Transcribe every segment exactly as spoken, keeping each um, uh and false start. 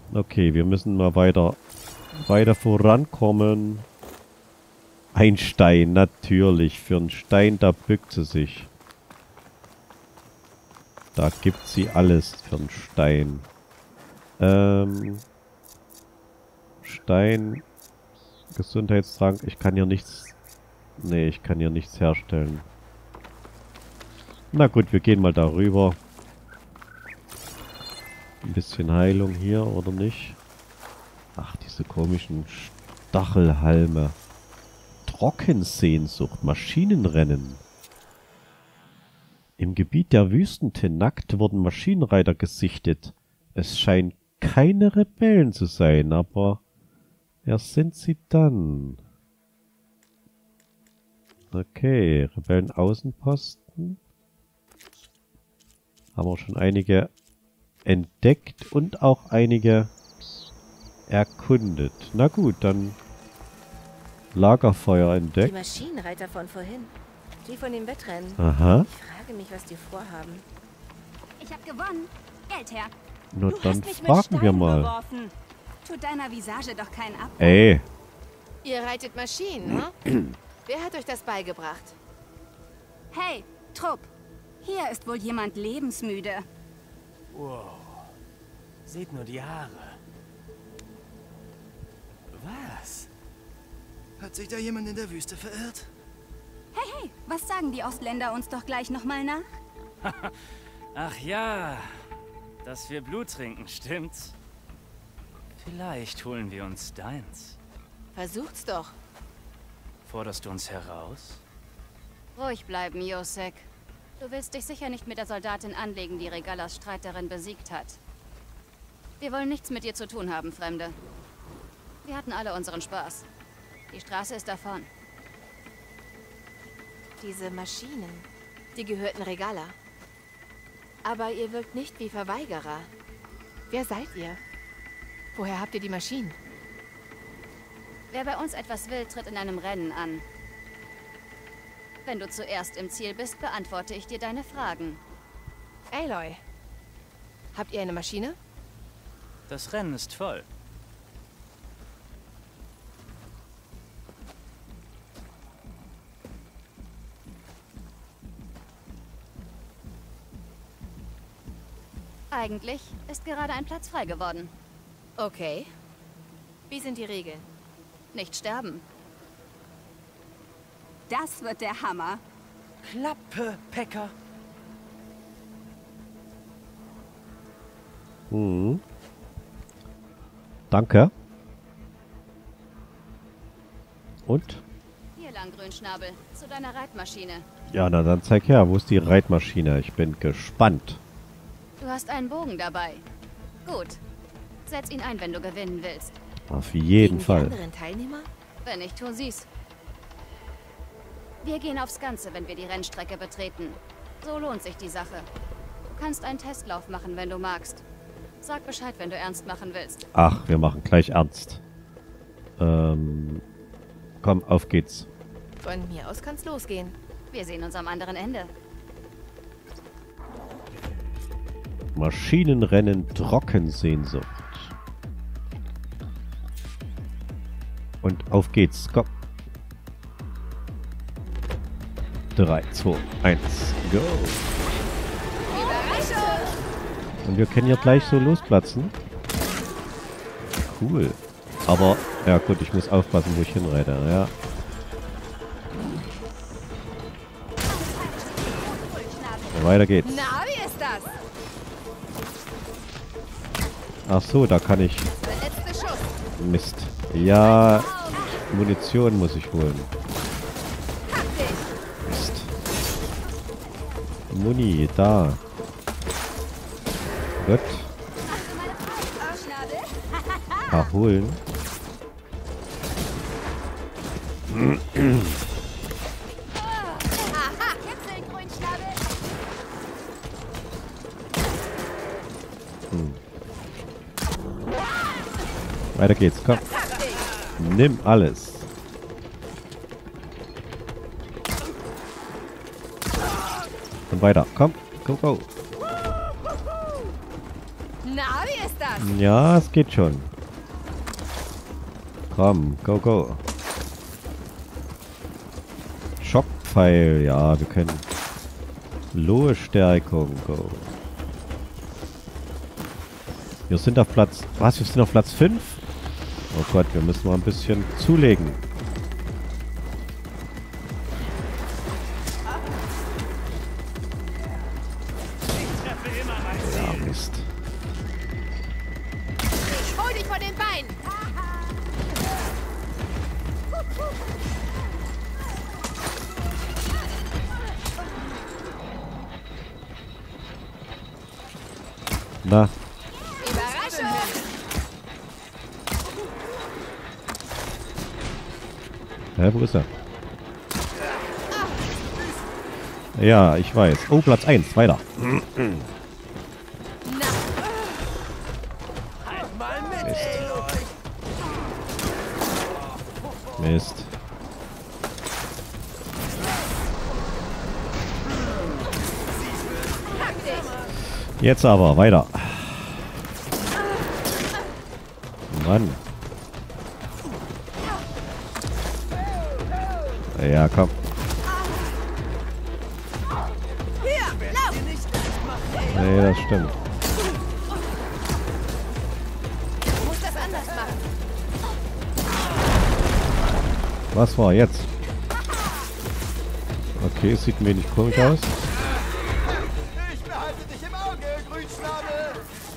Okay, wir müssen mal weiter, weiter vorankommen. Ein Stein, natürlich. Für einen Stein, da bückt sie sich. Da gibt sie alles für einen Stein. Ähm, Stein, Gesundheitstrank. Ich kann hier nichts... Nee, ich kann hier nichts herstellen. Na gut, wir gehen mal darüber. Ein bisschen Heilung hier, oder nicht? Ach, diese komischen Stachelhalme. Trockensehnsucht, Maschinenrennen. Im Gebiet der Wüsten-Tenakt wurden Maschinenreiter gesichtet. Es scheint keine Rebellen zu sein, aber wer sind sie dann? Okay, Rebellen-Außenposten. Haben wir schon einige entdeckt und auch einige erkundet. Na gut, dann Lagerfeuer entdeckt. Die Maschinenreiter von vorhin. Die von dem Wettrennen. Aha. Ich frage mich, was die vorhaben. Ich habe gewonnen. Geld her. Na Du dann hast mich mit fragen wir Steinen mal. beworfen. Tut deiner Visage doch keinen Abbruch. Ey, Ihr reitet Maschinen, ne? Wer hat euch das beigebracht? Hey, Trupp. Hier ist wohl jemand lebensmüde. Wow. Seht nur die Haare. Was? Hat sich da jemand in der Wüste verirrt? Hey, hey, was sagen die Ostländer uns doch gleich nochmal nach? Ach ja, dass wir Blut trinken, stimmt's? Vielleicht holen wir uns deins. Versucht's doch. Forderst du uns heraus? Ruhig bleiben, Josek. Du willst dich sicher nicht mit der Soldatin anlegen, die Regalas Streiterin besiegt hat. Wir wollen nichts mit dir zu tun haben, Fremde. Wir hatten alle unseren Spaß. Die Straße ist davon. Diese Maschinen, die gehörten Regala. Aber ihr wirkt nicht wie Verweigerer. Wer seid ihr? Woher habt ihr die Maschinen? Wer bei uns etwas will, tritt in einem Rennen an. Wenn du zuerst im Ziel bist, beantworte ich dir deine Fragen. Aloy, habt ihr eine Maschine? Das Rennen ist voll. Eigentlich ist gerade ein Platz frei geworden. Okay. Wie sind die Regeln? Nicht sterben. Das wird der Hammer. Klappe, Pekka. hm. Danke. Und? Hier lang, Grünschnabel, zu deiner Reitmaschine. Ja, na dann zeig her, wo ist die Reitmaschine? Ich bin gespannt. Du hast einen Bogen dabei. Gut. Setz ihn ein, wenn du gewinnen willst. Auf jeden Gegen Fall. Die anderen Teilnehmer? Wenn nicht, tu sie's. Wir gehen aufs Ganze, wenn wir die Rennstrecke betreten. So lohnt sich die Sache. Du kannst einen Testlauf machen, wenn du magst. Sag Bescheid, wenn du ernst machen willst. Ach, wir machen gleich ernst. Ähm, komm, auf geht's. Von mir aus kann's losgehen. Wir sehen uns am anderen Ende. Maschinenrennen Trockensehnsucht. Und auf geht's, komm. drei, zwei, eins, go. Und wir können hier gleich so losplatzen. Cool. Aber, ja gut, ich muss aufpassen, wo ich hinreite, ja. So, weiter geht's. Na, wie ist das? Ach so, da kann ich... Der letzte Schuss. Mist. Ja, Munition muss ich holen. Mist. Muni, da. Gut. Erholen. Aha, Kitzel, Grünschnabel. Hm. Weiter geht's, komm. Nimm alles. Und weiter, komm. Go, go. Na, wie ist das? Ja, es geht schon. Komm, go, go. Schockpfeil, ja, wir können. Lohe Stärkung, go. Wir sind auf Platz... Was? Wir sind auf Platz fünf? Oh Gott, wir müssen mal ein bisschen zulegen. Ja, Mist. Ich hol dich von den Beinen. Na, Überraschung. hä, wo ist er? Ja, ich weiß. Oh, Platz eins, weiter. Na, Mist. pack dich. Jetzt aber, weiter. Mann. Ja, komm. Hier, lauf. Nee, das stimmt. Du musst das anders machen. Was war jetzt? Okay, es sieht ein wenig komisch aus. Ich behalte dich im Auge, Grünschnabel!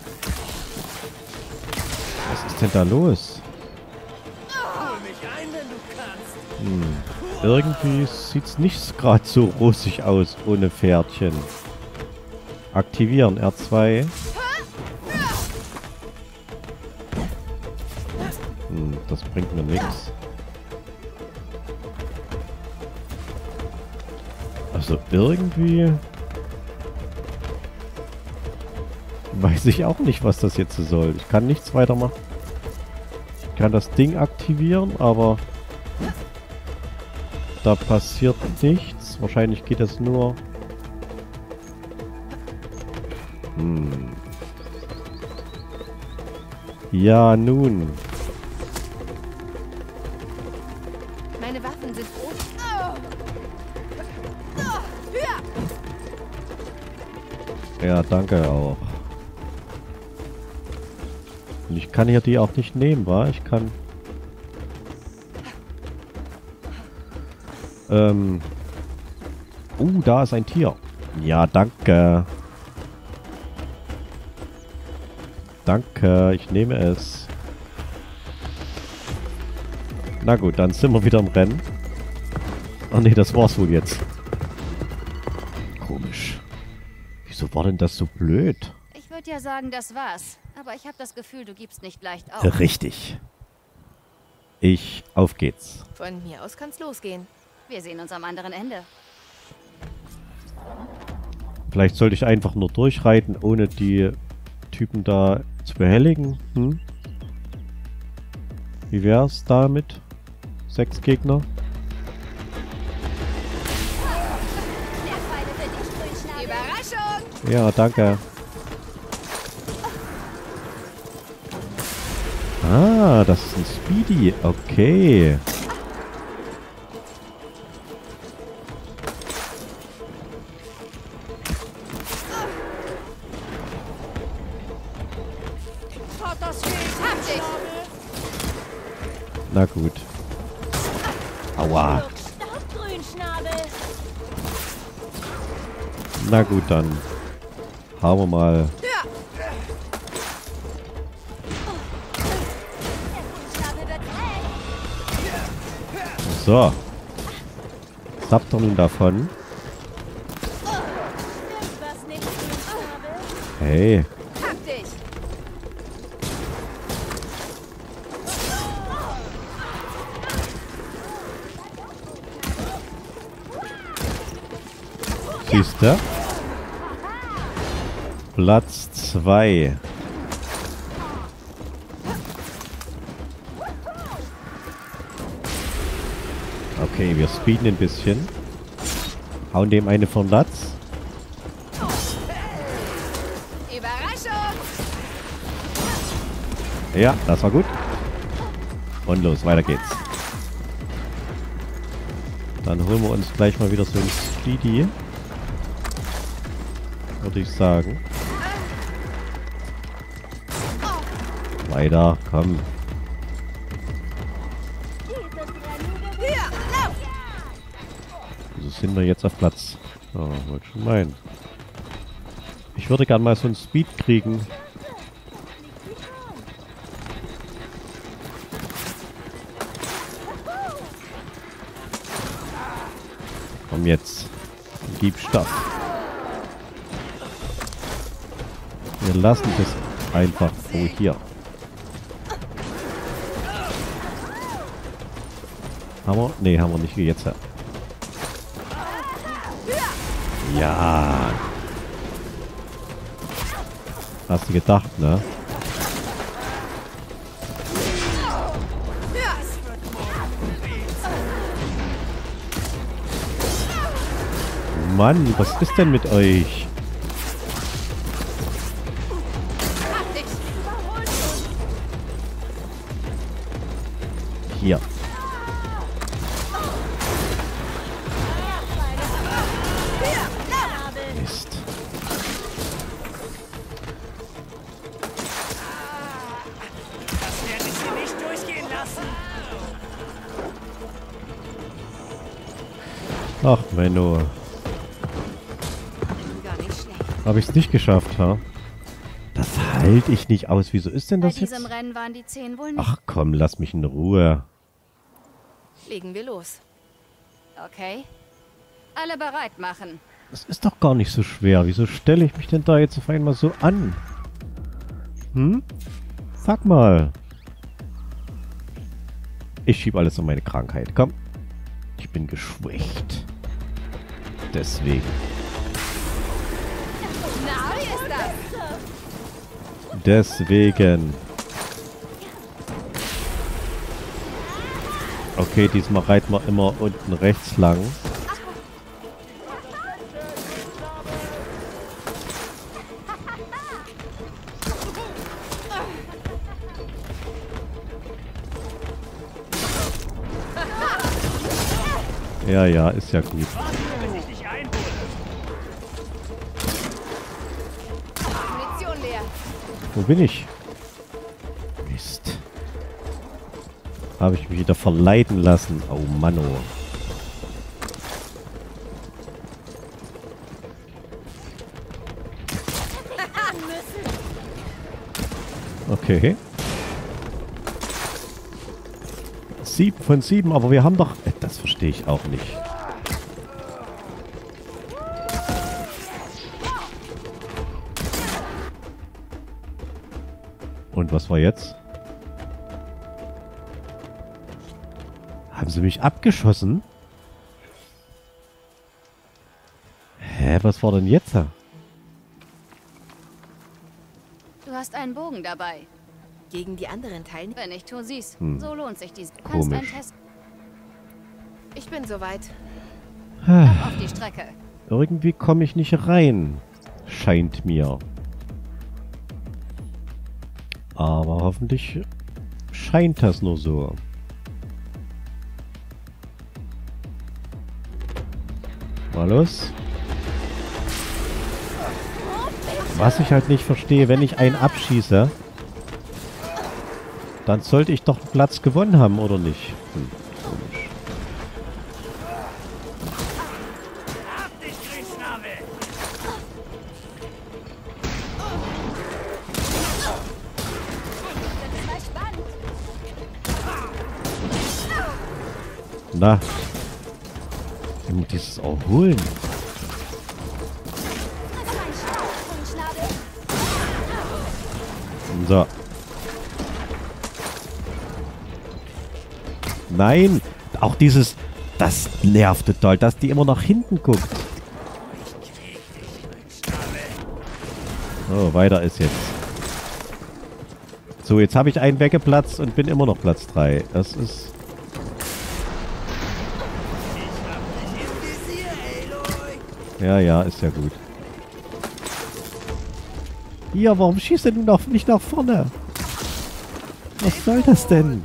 Was ist denn da los? Hol mich ein, wenn du kannst! Hm. Irgendwie sieht's nicht gerade so rosig aus ohne Pferdchen. Aktivieren, R zwei. Hm, das bringt mir nichts. Also irgendwie... weiß ich auch nicht, was das jetzt soll. Ich kann nichts weitermachen. Ich kann das Ding aktivieren, aber... da passiert nichts. Wahrscheinlich geht das nur... Hm. Ja, nun. Meine Waffen sind rot. Oh. Oh, höher. Ja, danke auch. Und ich kann hier die auch nicht nehmen, wa? Ich kann... Ähm... Uh, da ist ein Tier. Ja, danke. Danke, ich nehme es. Na gut, dann sind wir wieder im Rennen. Ach nee, das war's wohl jetzt. Komisch. Wieso war denn das so blöd? Ich würde ja sagen, das war's. Aber ich habe das Gefühl, du gibst nicht leicht auf. Richtig. Ich, auf geht's. Von mir aus kann's losgehen. Wir sehen uns am anderen Ende. Vielleicht sollte ich einfach nur durchreiten, ohne die Typen da zu behelligen. Hm? Wie wär's damit? Sechs Gegner? Überraschung. Ja, danke. Ah, das ist ein Speedy. Okay. Hab dich. Na gut. Aua. Na gut, dann hauen wir mal. So. Saptern davon. Hey. Hab dich. Siehste? Platz zwei. Okay, wir speeden ein bisschen. Hauen dem eine vom Latz. Überraschung. Ja, das war gut. Und los, weiter geht's. Dann holen wir uns gleich mal wieder so ein Speedy. Würde ich sagen. Weiter, komm. Wieso sind wir jetzt auf Platz? Oh, wollte schon meinen. Ich würde gern mal so ein Speed kriegen. Komm jetzt. Gib Stoff. Wir lassen das einfach so hier. Haben wir? Nee, haben wir nicht. Jetzt. Ja. Hast du gedacht, ne? Mann, was ist denn mit euch? Hier. Mist. Das werde ich hier nicht durchgehen lassen. Ach, Menno. Gar nicht schlecht. Habe ich es nicht geschafft, ha? Das halte ich nicht aus. Wieso ist denn Bei das jetzt? diesem Rennen waren die zehn wohl nicht. Ach komm, lass mich in Ruhe. Legen wir los. Okay. Alle bereit machen. Das ist doch gar nicht so schwer. Wieso stelle ich mich denn da jetzt auf einmal so an? Hm? Sag mal. Ich schiebe alles an meine Krankheit. Komm. Ich bin geschwächt. Deswegen. Na, wie ist das? Deswegen. Okay, diesmal reiten wir immer unten rechts lang. Ja, ja, ist ja gut. Bis ich dich einhole. Munition leer. Wo bin ich? Mist. Habe ich mich wieder verleiten lassen. Oh Mann, oh. Okay. Sieben von sieben, aber wir haben doch... Äh, Das verstehe ich auch nicht. Und was war jetzt? Haben sie mich abgeschossen? Hä, was war denn jetzt? Du hast einen Bogen dabei. Gegen die anderen Teilnehmer. Wenn ich tue, siehst. Hm. So lohnt sich dies. Du kannst einen Komisch. Test Ich bin soweit. auf die Strecke. Irgendwie komme ich nicht rein. Scheint mir. Aber hoffentlich scheint das nur so. Mal los. Was ich halt nicht verstehe, wenn ich einen abschieße, dann sollte ich doch einen Platz gewonnen haben, oder nicht? Hm, komisch. Hab dich, Grünschnabel. Na. Immer dieses Erholen. So. Nein. Auch dieses... Das nervt total, dass die immer nach hinten guckt. So, weiter ist jetzt. So, jetzt habe ich einen weggeplatzt und bin immer noch Platz drei. Das ist... Ja, ja, ist ja gut. Hier, warum schießt er nun nach, nicht nach vorne? Was soll das denn?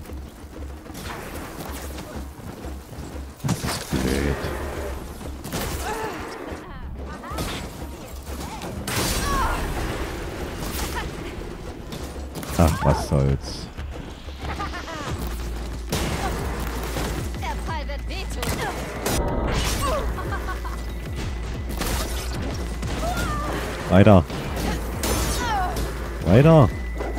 Das ist blöd. Ach, was soll's. Der Pfeil wird wehtun. Weiter. Weiter.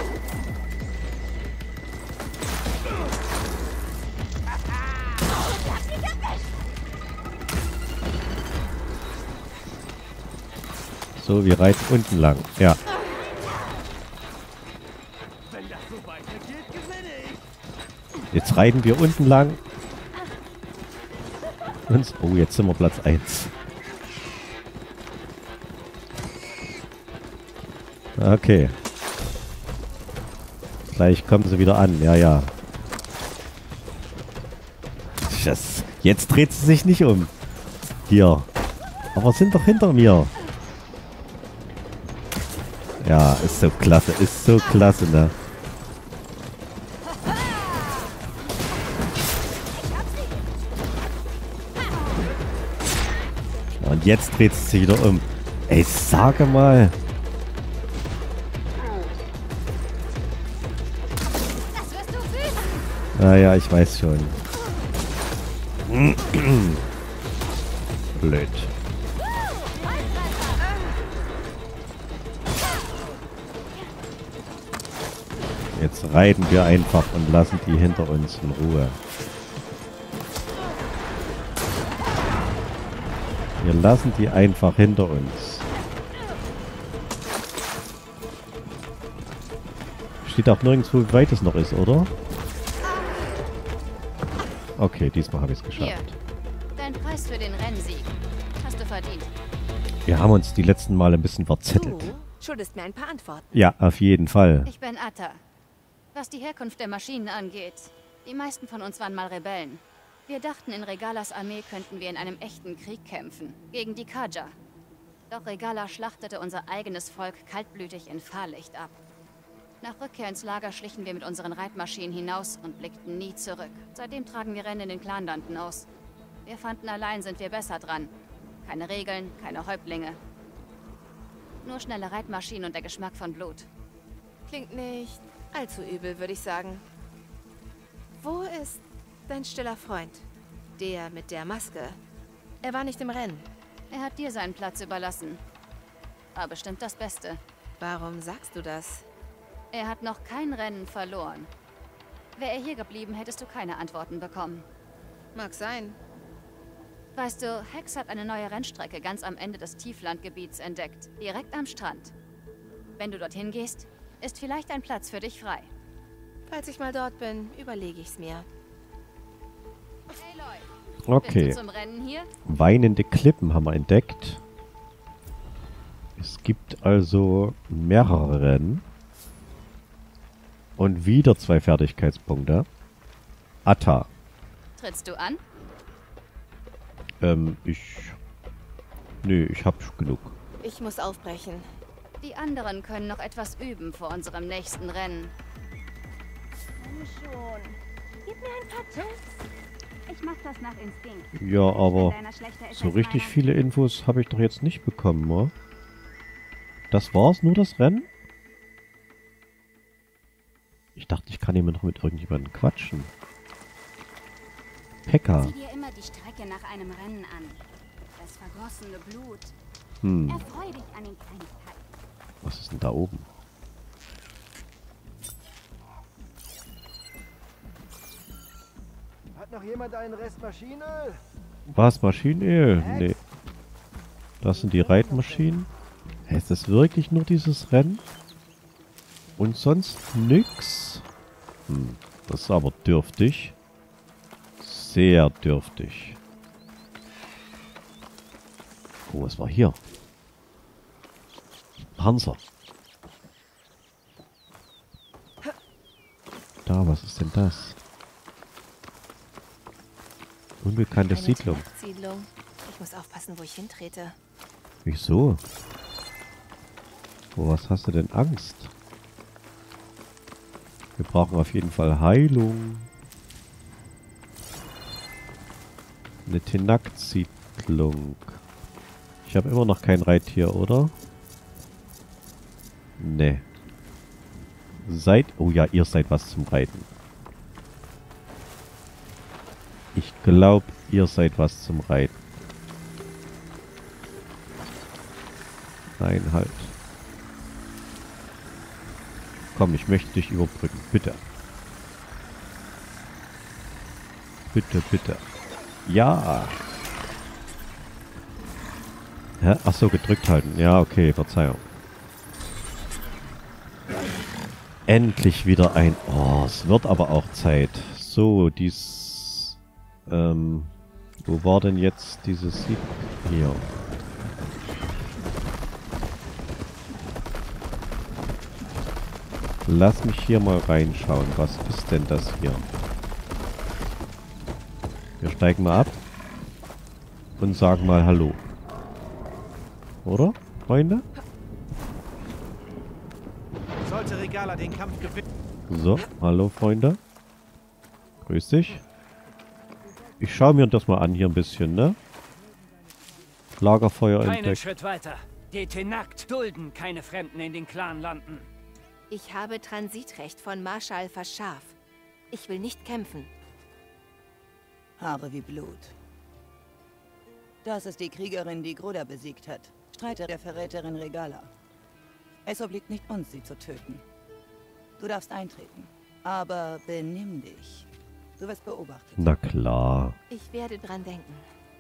So, wir reiten unten lang. Ja. Wenn das so weitergeht, gewinne ich. Jetzt reiten wir unten lang. Und, oh, jetzt sind wir Platz eins. Okay. Gleich kommen sie wieder an. Ja, ja. Das, jetzt dreht sie sich nicht um. Hier. Aber sind doch hinter mir. Ja, ist so klasse. Ist so klasse, ne? Und jetzt dreht sie sich wieder um. Ey, sage mal. Das wirst du wüten. Naja, ich weiß schon. Blöd. Jetzt reiten wir einfach und lassen die hinter uns in Ruhe. Wir lassen die einfach hinter uns. Steht auch nirgendwo, wie weit es noch ist, oder? Okay, diesmal habe ich es Hier, geschafft. dein Preis für den Rennsieg. Hast du verdient. Wir haben uns die letzten Male ein bisschen Du verzettelt. schuldest mir ein paar Antworten. Ja, auf jeden Fall. Ich bin Atta. Was die Herkunft der Maschinen angeht, die meisten von uns waren mal Rebellen. Wir dachten, in Regalas Armee könnten wir in einem echten Krieg kämpfen, gegen die Kaja. Doch Regala schlachtete unser eigenes Volk kaltblütig in Fahrlicht ab. Nach Rückkehr ins Lager schlichen wir mit unseren Reitmaschinen hinaus und blickten nie zurück. Seitdem tragen wir Rennen in den Clanlanden aus. Wir fanden, allein sind wir besser dran. Keine Regeln, keine Häuptlinge. Nur schnelle Reitmaschinen und der Geschmack von Blut. Klingt nicht allzu übel, würde ich sagen. Wo ist dein stiller Freund? Der mit der Maske. Er war nicht im Rennen. Er hat dir seinen Platz überlassen. War bestimmt das Beste. Warum sagst du das? Er hat noch kein Rennen verloren. Wäre er hier geblieben, hättest du keine Antworten bekommen. Mag sein. Weißt du, Hex hat eine neue Rennstrecke ganz am Ende des Tieflandgebiets entdeckt. Direkt am Strand. Wenn du dorthin gehst, ist vielleicht ein Platz für dich frei. Falls ich mal dort bin, überlege ich's mir. Hey Leute, Okay. bist du zum Rennen hier? Weinende Klippen haben wir entdeckt. Es gibt also mehrere Rennen. Und wieder zwei Fertigkeitspunkte. Atta. Trittst du an? Ähm, ich... Nö, ich hab genug. Ich muss aufbrechen. Die anderen können noch etwas üben vor unserem nächsten Rennen. Komm schon. Gib mir ein paar Tipps. Ich mach das nach Instinkt. Ja, aber Deiner schlechter ist so als richtig meiner. viele Infos habe ich doch jetzt nicht bekommen, oder? Das war's, nur das Rennen? Ich dachte, ich kann immer noch mit irgendjemandem quatschen. Pekka. Sieh dir immer die Strecke nach einem Rennen an. Das vergossene Blut. Hm, Erfreu dich an den Kleinigkeiten. was ist denn da oben? Hat noch jemand einen Rest Maschinenöl? Was? Maschinenöl? Nee. Das sind die Reitmaschinen. Hä, ist das wirklich nur dieses Rennen? Und sonst nix? Hm, das ist aber dürftig. Sehr dürftig. Oh, was war hier? Panzer. Da, was ist denn das? Unbekannte Eine Siedlung. Siedlung. Ich muss aufpassen, wo ich hintrete. Wieso? Vor was hast du denn Angst? Wir brauchen auf jeden Fall Heilung. Eine Tenakt-Siedlung. Ich habe immer noch kein Reittier, oder? Nee. Seid... Oh ja, ihr seid was zum Reiten. Ich glaube, ihr seid was zum Reiten. Nein, halt. Komm, ich möchte dich überbrücken. Bitte. Bitte, bitte. Ja. Hä? Ach so, gedrückt halten. Ja, okay, Verzeihung. Endlich wieder ein... Oh, es wird aber auch Zeit. So, dies... Ähm... Wo war denn jetzt dieses Sieg? Hier. Lass mich hier mal reinschauen. Was ist denn das hier? Wir steigen mal ab. Und sagen mal Hallo. Oder, Freunde? Sollte Regala den Kampf gewinnen. So, hallo Freunde. Grüß dich. Ich schaue mir das mal an hier ein bisschen, ne? Lagerfeuer Keinen entdeckt. Schritt weiter. Die Tenakt dulden keine Fremden in den Clanlanden. Ich habe Transitrecht von Marschall Verschaf. Ich will nicht kämpfen. Haare wie Blut. Das ist die Kriegerin, die Groda besiegt hat. Streiter der Verräterin Regala. Es obliegt nicht uns, sie zu töten. Du darfst eintreten. Aber benimm dich. Du wirst beobachtet. Na klar. Ich werde dran denken.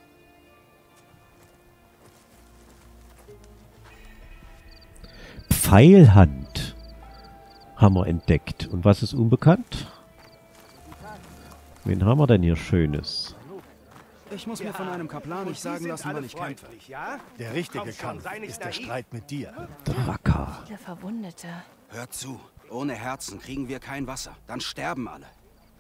Pfeilhand haben wir entdeckt. Und was ist unbekannt? Wen haben wir denn hier Schönes? Ich muss mir von einem Kaplan nicht sagen lassen, wann ich kämpfe. Ja? Der richtige Kampf ist der Streit mit dir. Draka. Viele Verwundete. Hört zu, ohne Herzen kriegen wir kein Wasser. Dann sterben alle.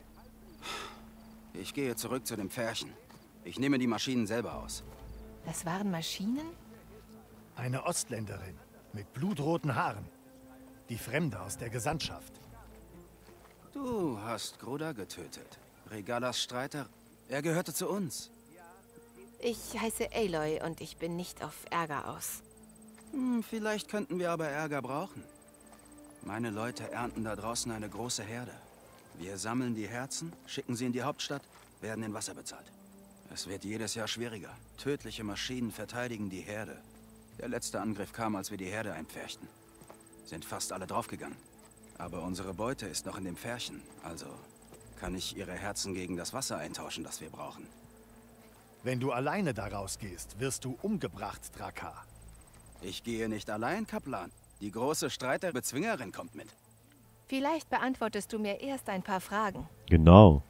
Ich gehe zurück zu dem Pferchen. Ich nehme die Maschinen selber aus. Das waren Maschinen? Eine Ostländerin mit blutroten Haaren. Die Fremde aus der Gesandtschaft. Du hast Groda getötet. Regalas Streiter. Er gehörte zu uns. Ich heiße Aloy und ich bin nicht auf Ärger aus. Hm, vielleicht könnten wir aber Ärger brauchen. Meine Leute ernten da draußen eine große Herde. Wir sammeln die Herzen, schicken sie in die Hauptstadt, werden in Wasser bezahlt. Es wird jedes Jahr schwieriger. Tödliche Maschinen verteidigen die Herde. Der letzte Angriff kam, als wir die Herde einpferchten. Sind fast alle draufgegangen. Aber unsere Beute ist noch in dem Pferchen, also kann ich ihre Herzen gegen das Wasser eintauschen, das wir brauchen. Wenn du alleine da rausgehst, wirst du umgebracht, Draka. Ich gehe nicht allein, Kaplan. Die große Streiterbezwingerin kommt mit. Vielleicht beantwortest du mir erst ein paar Fragen. Genau.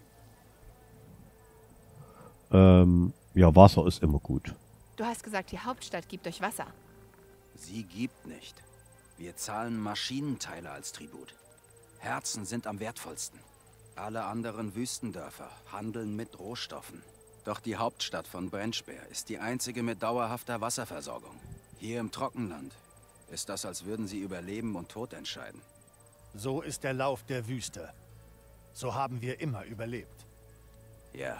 Ähm, ja, Wasser ist immer gut. Du hast gesagt, die Hauptstadt gibt euch Wasser. Sie gibt nicht. Wir zahlen Maschinenteile als Tribut. Herzen sind am wertvollsten. Alle anderen Wüstendörfer handeln mit Rohstoffen. Doch die Hauptstadt von Brennspeer ist die einzige mit dauerhafter Wasserversorgung. Hier im Trockenland ist das, als würden sie über Leben und Tod entscheiden. So ist der Lauf der Wüste. So haben wir immer überlebt. Ja.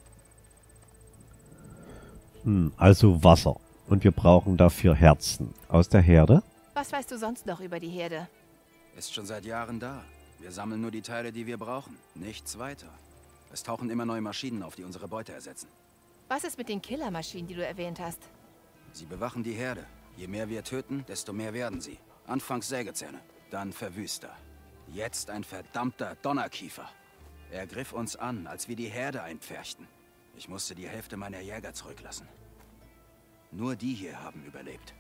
Hm, also Wasser. Und wir brauchen dafür Herzen. Aus der Herde? Was weißt du sonst noch über die Herde? Ist schon seit Jahren da. Wir sammeln nur die Teile, die wir brauchen. Nichts weiter. Es tauchen immer neue Maschinen auf, die unsere Beute ersetzen. Was ist mit den Killermaschinen, die du erwähnt hast? Sie bewachen die Herde. Je mehr wir töten, desto mehr werden sie. Anfangs Sägezähne, dann Verwüster. Jetzt ein verdammter Donnerkiefer. Er griff uns an, als wir die Herde einpferchten. Ich musste die Hälfte meiner Jäger zurücklassen. Nur die hier haben überlebt.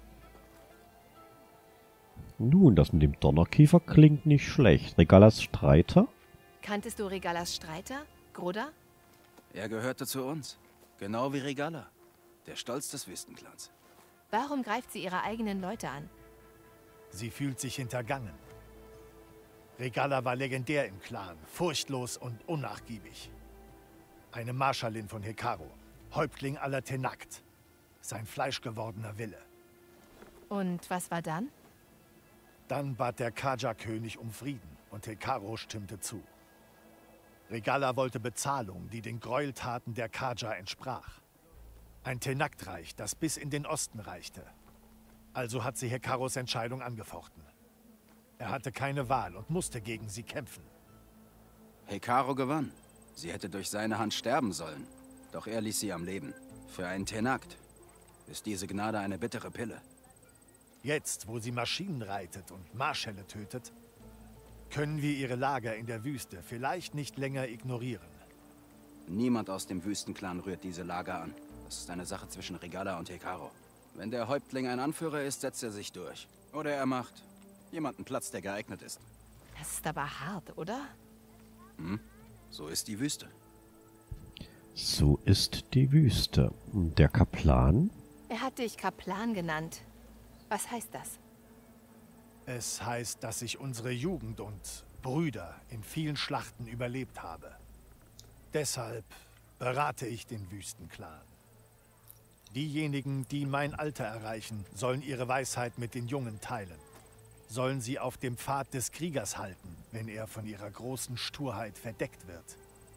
Nun, das mit dem Donnerkiefer klingt nicht schlecht. Regalas Streiter? Kanntest du Regalas Streiter? Groda? Er gehörte zu uns. Genau wie Regala. Der Stolz des Wüstenclans. Warum greift sie ihre eigenen Leute an? Sie fühlt sich hintergangen. Regala war legendär im Clan, furchtlos und unnachgiebig. Eine Marschallin von Hekarro, Häuptling aller Tenakt. Sein fleischgewordener Wille. Und was war dann? Dann bat der Kaja-König um Frieden und Hekaro stimmte zu. Regalla wollte Bezahlung, die den Gräueltaten der Carja entsprach. Ein Tenakt-Reich, das bis in den Osten reichte. Also hat sie Hekaros Entscheidung angefochten. Er hatte keine Wahl und musste gegen sie kämpfen. Hekaro gewann. Sie hätte durch seine Hand sterben sollen. Doch er ließ sie am Leben. Für einen Tenakt ist diese Gnade eine bittere Pille. Jetzt, wo sie Maschinen reitet und Marschälle tötet, können wir ihre Lager in der Wüste vielleicht nicht länger ignorieren. Niemand aus dem Wüstenclan rührt diese Lager an. Das ist eine Sache zwischen Regalla und Hekaro. Wenn der Häuptling ein Anführer ist, setzt er sich durch. Oder er macht jemanden Platz, der geeignet ist. Das ist aber hart, oder? Hm? So ist die Wüste. So ist die Wüste. Der Kaplan? Er hat dich Kaplan genannt. Was heißt das? Es heißt, dass ich unsere Jugend und Brüder in vielen Schlachten überlebt habe. Deshalb berate ich den Wüstenclan. Diejenigen, die mein Alter erreichen, sollen ihre Weisheit mit den Jungen teilen. Sollen sie auf dem Pfad des Kriegers halten, wenn er von ihrer großen Sturheit verdeckt wird.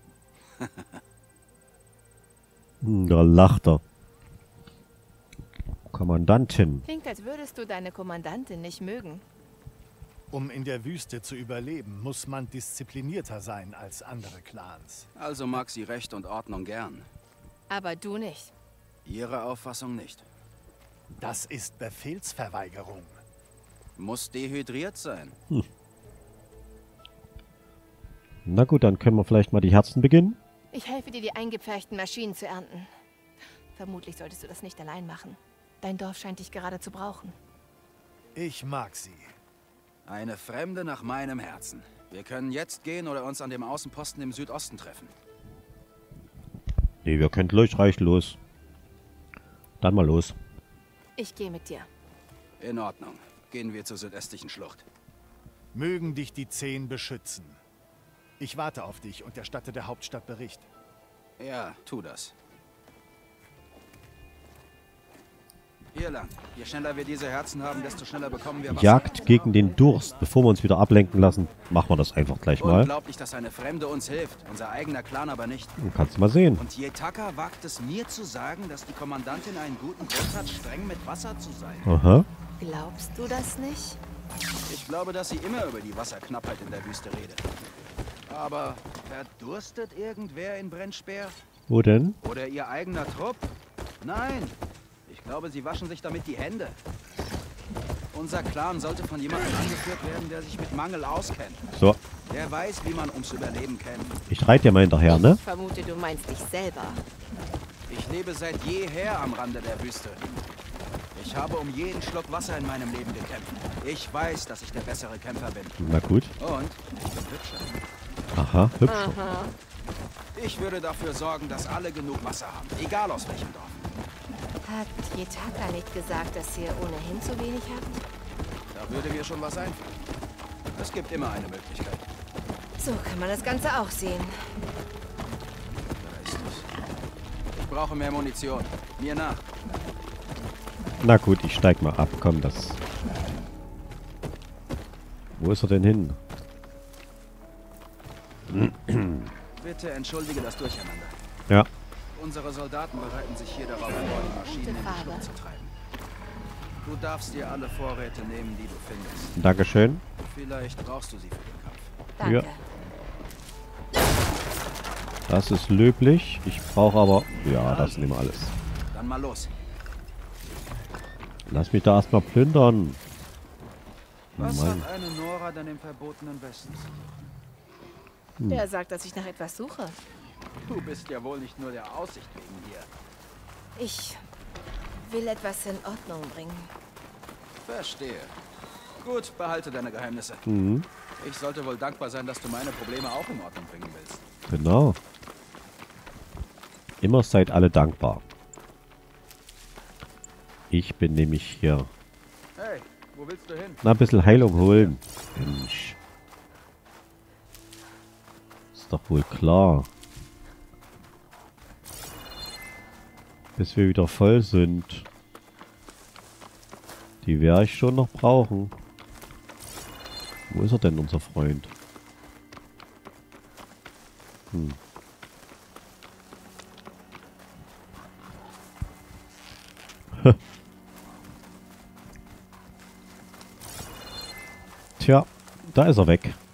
Da lacht er. Kommandantin. Klingt, als würdest du deine Kommandantin nicht mögen. Um in der Wüste zu überleben, muss man disziplinierter sein als andere Clans. Also mag sie Recht und Ordnung gern. Aber du nicht. Ihre Auffassung nicht. Das ist Befehlsverweigerung. Muss dehydriert sein. Hm. Na gut, dann können wir vielleicht mal die Herzen beginnen. Ich helfe dir, die eingepferchten Maschinen zu ernten. Vermutlich solltest du das nicht allein machen. Dein Dorf scheint dich gerade zu brauchen. Ich mag sie. Eine Fremde nach meinem Herzen. Wir können jetzt gehen oder uns an dem Außenposten im Südosten treffen. Nee, wir können gleich, reicht los. Dann mal los. Ich gehe mit dir. In Ordnung. Gehen wir zur südöstlichen Schlucht. Mögen dich die Zehn beschützen. Ich warte auf dich und erstatte der Hauptstadt Bericht. Ja, tu das. Hier lang. Je schneller wir diese Herzen haben, desto schneller bekommen wir Wasser. Jagd gegen den Durst. Bevor wir uns wieder ablenken lassen, machen wir das einfach gleich mal. Unglaublich, dass eine Fremde uns hilft. Unser eigener Clan aber nicht. Du kannst mal sehen. Und Yetaka wagt es mir zu sagen, dass die Kommandantin einen guten Grund hat, streng mit Wasser zu sein. Aha. Glaubst du das nicht? Ich glaube, dass sie immer über die Wasserknappheit in der Wüste redet. Aber verdurstet irgendwer in Brennspeer? Wo denn? Oder ihr eigener Trupp? Nein. Ich glaube, sie waschen sich damit die Hände. Unser Clan sollte von jemandem angeführt werden, der sich mit Mangel auskennt. So. Der weiß, wie man ums Überleben kämpft. Ich reite ja mal hinterher, ne? Ich vermute, du meinst dich selber. Ich lebe seit jeher am Rande der Wüste. Ich habe um jeden Schluck Wasser in meinem Leben gekämpft. Ich weiß, dass ich der bessere Kämpfer bin. Na gut. Und ich bin hübscher. Aha, hübscher. Aha. Ich würde dafür sorgen, dass alle genug Wasser haben. Egal aus welchem Dorf. Hat Yetaka nicht gesagt, dass ihr ohnehin zu wenig habt? Da würde mir schon was einfallen. Es gibt immer eine Möglichkeit. So kann man das Ganze auch sehen. Da ist es. Ich brauche mehr Munition. Mir nach. Na gut, ich steig mal ab. Komm, das... Wo ist er denn hin? Bitte entschuldige das Durcheinander. Ja. Unsere Soldaten bereiten sich hier darauf vor, die Maschinen in die Schlucht zu treiben. Du darfst dir alle Vorräte nehmen, die du findest. Dankeschön. Vielleicht brauchst du sie für den Kampf. Danke. Ja. Das ist löblich. Ich brauche aber... Ja, das nehmen wir alles. Dann mal los. Lass mich da erstmal plündern. Was Mann. hat eine Nora denn im verbotenen Westen zu suchen? Hm. Der sagt, dass ich nach etwas suche. Du bist ja wohl nicht nur der Aussicht wegen hier. Ich will etwas in Ordnung bringen. Verstehe. Gut, behalte deine Geheimnisse. Mhm. Ich sollte wohl dankbar sein, dass du meine Probleme auch in Ordnung bringen willst. Genau. Immer seid alle dankbar. Ich bin nämlich hier. Hey, wo willst du hin? Na, ein bisschen Heilung holen. Mensch. Ist doch wohl klar. Bis wir wieder voll sind. Die werde ich schon noch brauchen. Wo ist er denn, unser Freund? Hm. Tja, da ist er weg.